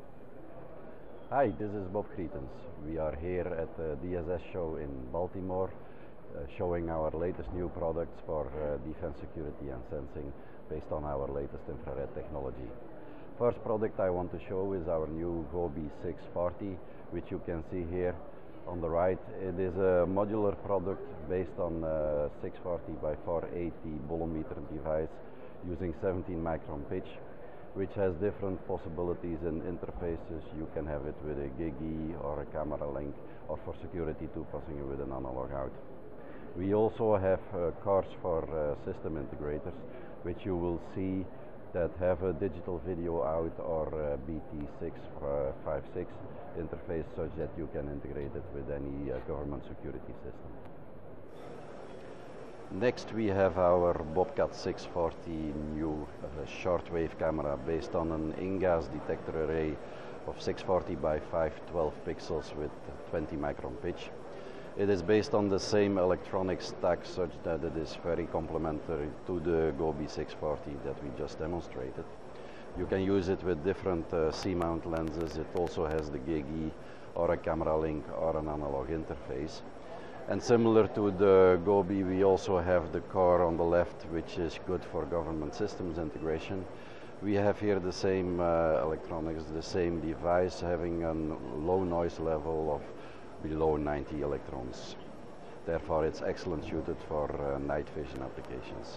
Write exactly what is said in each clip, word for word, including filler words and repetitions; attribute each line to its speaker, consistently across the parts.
Speaker 1: Hi, this is Bob Grietens. We are here at the D S S show in Baltimore, uh, showing our latest new products for uh, defense security and sensing based on our latest infrared technology. First product I want to show is our new Gobi six forty, which you can see here on the right. It is a modular product based on a six forty by four eighty bolometer device using seventeen micron pitch, which has different possibilities in interfaces. You can have it with a GigE or a camera link, or for security two passing it with an analog out. We also have uh, cars for uh, system integrators, which you will see that have a digital video out or a B T six fifty-six interface, such that you can integrate it with any uh, government security system. Next we have our Bobcat six forty new uh, shortwave camera based on an InGaAs detector array of six forty by five twelve pixels with twenty micron pitch. It is based on the same electronic stack, such that it is very complementary to the Gobi six forty that we just demonstrated. You can use it with different uh, C-mount lenses. It also has the GigE or a camera link or an analog interface. And similar to the Gobi, we also have the car on the left, which is good for government systems integration. We have here the same uh, electronics, the same device, having a low noise level of below ninety electrons. Therefore, it's excellent suited for uh, night vision applications.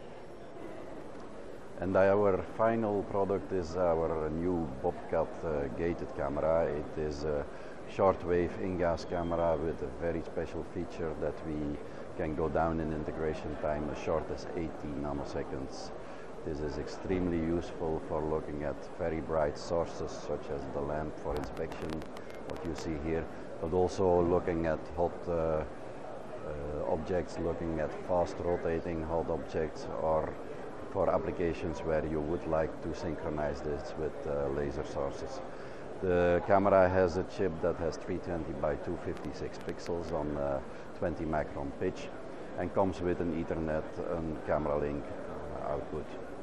Speaker 1: And our final product is our new Bobcat uh, gated camera. It is a shortwave InGaAs camera with a very special feature that we can go down in integration time as short as eighty nanoseconds. This is extremely useful for looking at very bright sources, such as the lamp for inspection, what you see here, but also looking at hot uh, uh, objects, looking at fast rotating hot objects, or for applications where you would like to synchronize this with uh, laser sources. The camera has a chip that has three twenty by two fifty-six pixels on uh, twenty micron pitch, and comes with an Ethernet and camera link uh, output.